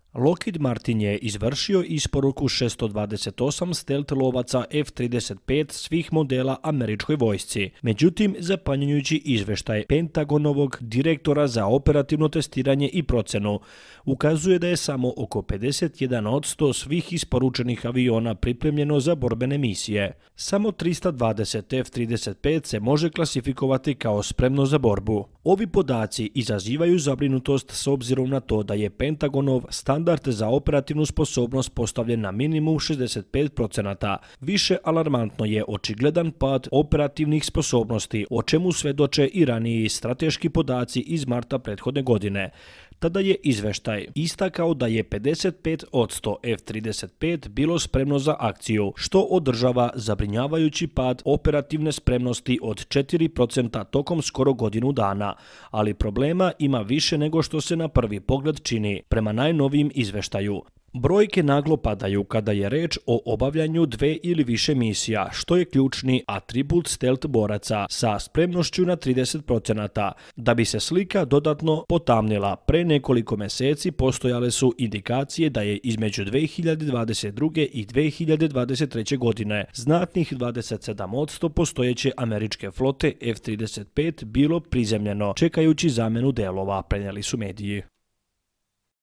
Lockheed Martin je izvršio isporuku 628 stealth lovaca F-35 svih modela američkoj vojsci. Međutim, zapanjujući izveštaj Pentagonovog direktora za operativno testiranje i procenu ukazuje da je samo oko 51% svih isporučenih aviona pripremljeno za borbene misije. Samo 320 F-35 se može klasifikovati kao spremno za borbu. Ovi podaci izazivaju zabrinutost s obzirom na to da je Pentagonov standard za operativnu sposobnost postavljen na minimum 65%. Više alarmantno je očigledan pad operativnih sposobnosti, o čemu svedoče i raniji strateški podaci iz marta prethodne godine. Tada je izveštaj istakao da je 55% F-35 bilo spremno za akciju, što održava zabrinjavajući pad operativne spremnosti od 4% tokom skoro godinu dana, ali problema ima više nego što se na prvi pogled čini, prema najnovijim izveštaju. Brojke naglo padaju kada je reč o obavljanju 2 ili više misija, što je ključni atribut stealth boraca sa spremnošću na 30%. Da bi se slika dodatno potamnila, pre nekoliko meseci postojale su indikacije da je između 2022. i 2023. godine znatnih 27% postojeće američke flote F-35 bilo prizemljeno, čekajući zamenu delova, prenijeli su mediji.